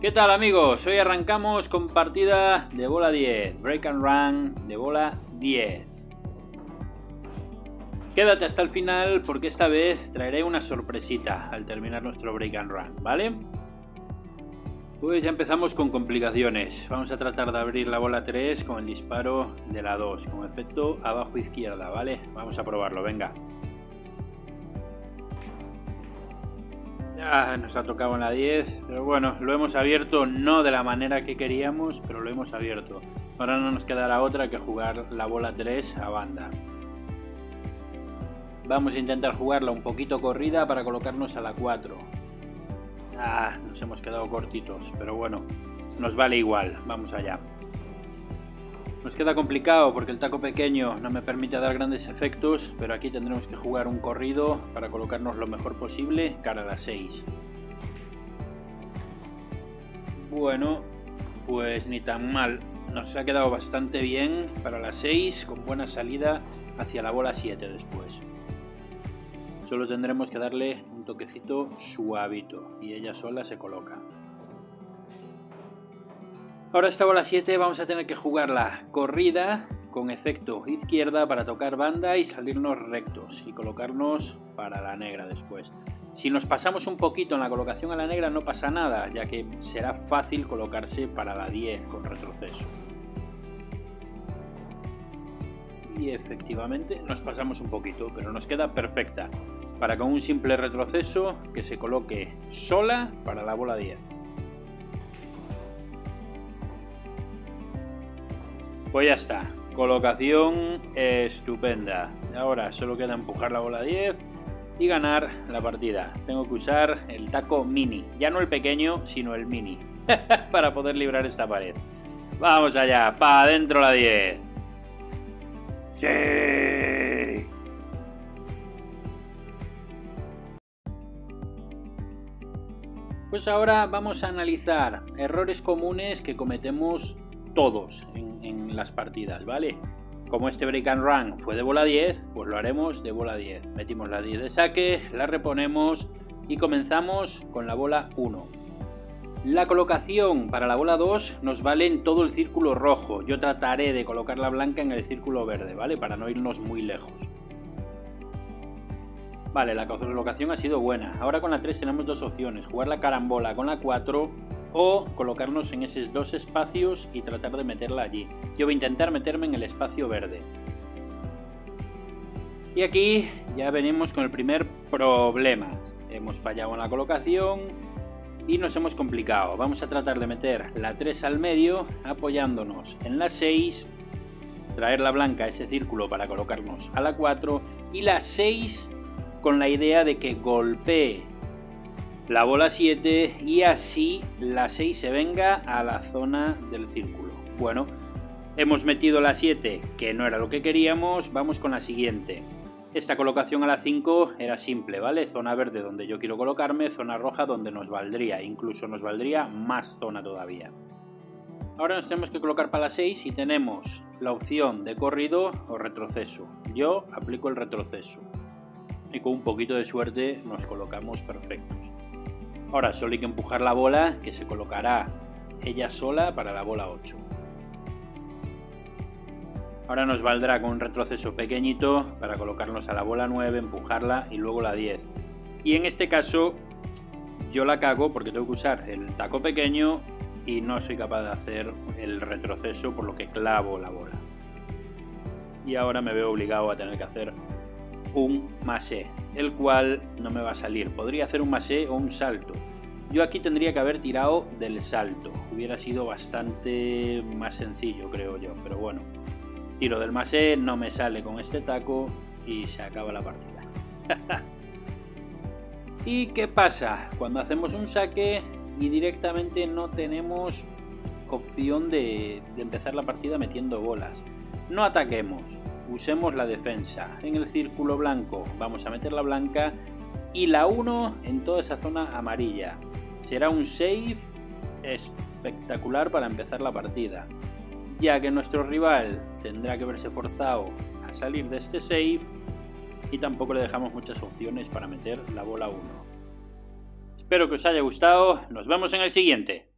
¿Qué tal amigos? Hoy arrancamos con partida de bola 10, Break and Run de bola 10. Quédate hasta el final porque esta vez traeré una sorpresita al terminar nuestro Break and Run, ¿vale? Pues ya empezamos con complicaciones. Vamos a tratar de abrir la bola 3 con el disparo de la 2, con efecto abajo izquierda, ¿vale? Vamos a probarlo, venga. Nos ha tocado en la 10, pero bueno, lo hemos abierto no de la manera que queríamos, pero lo hemos abierto. Ahora no nos quedará otra que jugar la bola 3 a banda. Vamos a intentar jugarla un poquito corrida para colocarnos a la 4. Nos hemos quedado cortitos, pero bueno, nos vale igual, vamos allá. Nos queda complicado porque el taco pequeño no me permite dar grandes efectos, pero aquí tendremos que jugar un corrido para colocarnos lo mejor posible cara a la 6. Bueno, pues ni tan mal. Nos ha quedado bastante bien para la 6, con buena salida hacia la bola 7 después. Solo tendremos que darle un toquecito suavito y ella sola se coloca. Ahora esta bola 7 vamos a tener que jugarla corrida con efecto izquierda para tocar banda y salirnos rectos y colocarnos para la negra después. Si nos pasamos un poquito en la colocación a la negra no pasa nada, ya que será fácil colocarse para la 10 con retroceso. Y efectivamente nos pasamos un poquito, pero nos queda perfecta para con un simple retroceso que se coloque sola para la bola 10. Pues ya está, colocación estupenda. Ahora solo queda empujar la bola 10 y ganar la partida. Tengo que usar el taco mini, ya no el pequeño, sino el mini, para poder librar esta pared. Vamos allá, para adentro la 10. ¡Sí! Pues ahora vamos a analizar errores comunes que cometemos todos en las partidas, ¿vale? Como este break and run fue de bola 10, pues lo haremos de bola 10. Metimos la 10 de saque, la reponemos y comenzamos con la bola 1. La colocación para la bola 2 nos vale en todo el círculo rojo. Yo trataré de colocar la blanca en el círculo verde, ¿vale? Para no irnos muy lejos. Vale, la colocación ha sido buena. Ahora con la 3 tenemos dos opciones. Jugar la carambola con la 4 o colocarnos en esos dos espacios y tratar de meterla allí. Yo voy a intentar meterme en el espacio verde. Y aquí ya venimos con el primer problema. Hemos fallado en la colocación y nos hemos complicado. Vamos a tratar de meter la 3 al medio apoyándonos en la 6, traer la blanca a ese círculo para colocarnos a la 4 y la 6 con la idea de que golpee la bola 7 y así la 6 se venga a la zona del círculo. Bueno, hemos metido la 7 que no era lo que queríamos, vamos con la siguiente. Esta colocación a la 5 era simple, ¿vale? Zona verde donde yo quiero colocarme, zona roja donde nos valdría, incluso nos valdría más zona todavía. Ahora nos tenemos que colocar para la 6 y tenemos la opción de corrido o retroceso. Yo aplico el retroceso y con un poquito de suerte nos colocamos perfectos. Ahora solo hay que empujar la bola que se colocará ella sola para la bola 8. Ahora nos valdrá con un retroceso pequeñito para colocarnos a la bola 9, empujarla y luego la 10. Y en este caso yo la cago porque tengo que usar el taco pequeño y no soy capaz de hacer el retroceso, por lo que clavo la bola. Y ahora me veo obligado a tener que hacer un masé, el cual no me va a salir. Podría hacer un masé o un salto. Yo aquí tendría que haber tirado del salto. Hubiera sido bastante más sencillo, creo yo. Pero bueno, tiro del masé, no me sale con este taco y se acaba la partida. ¿Y qué pasa? Cuando hacemos un saque y directamente no tenemos opción de empezar la partida metiendo bolas. No ataquemos. Usemos la defensa. En el círculo blanco vamos a meter la blanca y la 1 en toda esa zona amarilla. Será un save espectacular para empezar la partida, ya que nuestro rival tendrá que verse forzado a salir de este save y tampoco le dejamos muchas opciones para meter la bola 1. Espero que os haya gustado, nos vemos en el siguiente.